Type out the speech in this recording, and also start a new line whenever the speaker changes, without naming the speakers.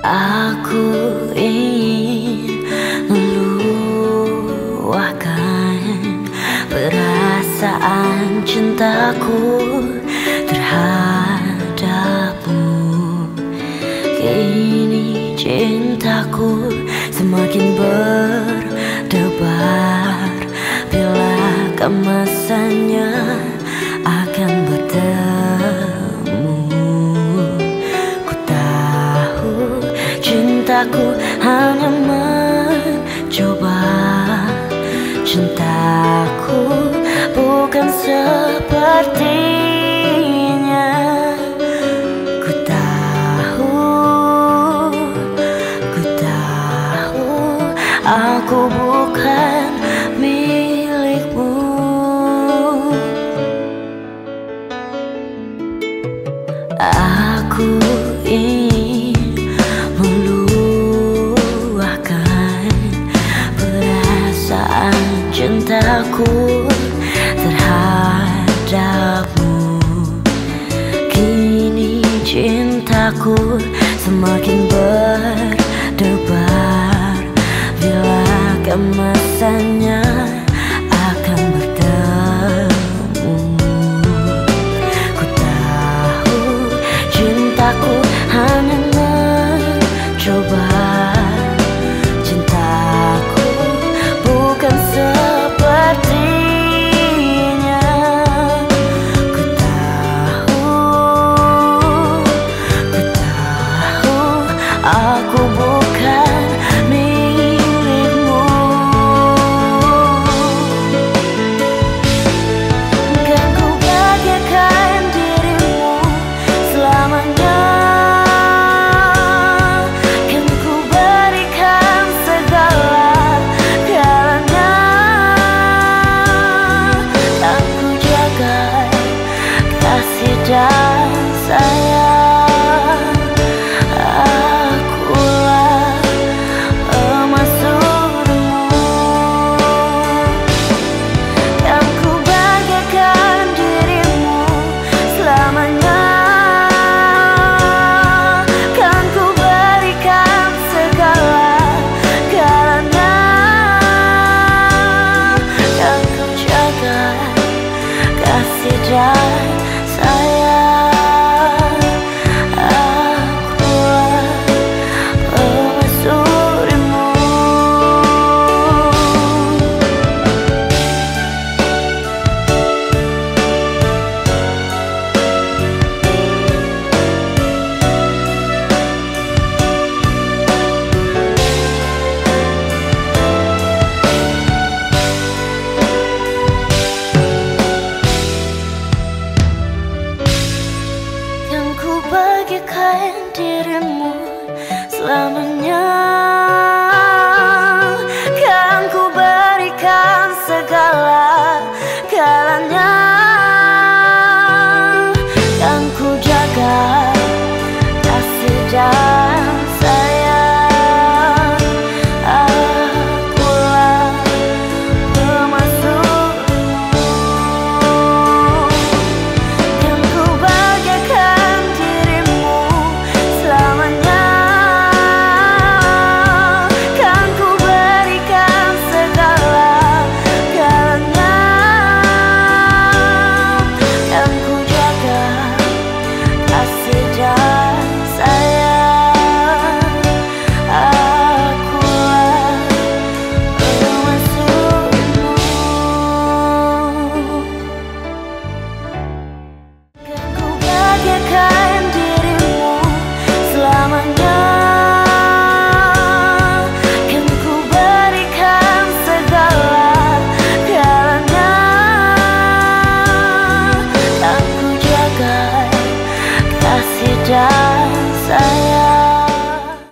Aku ingin meluahkan perasaan cintaku terhadapmu. Kini cintaku semakin berdebar, bila kemasannya akan bertemu. Cintaku hanya mencoba, cintaku bukan sepertinya. Ku tahu, aku bukan milikmu. Aku ingin cintaku terhadapmu. Kini cintaku semakin berdebar, bila kemasannya akan bertemu. Ku tahu cintaku hanya mencoba, cintaku bukan sepertinya. Ku tahu, aku bukan milikmu. Kan ku bagaikan dirimu selamanya, kan ku berikan segala galanya, kan ku jaga kasih dan sayang. Bagaikan dirimu selamanya.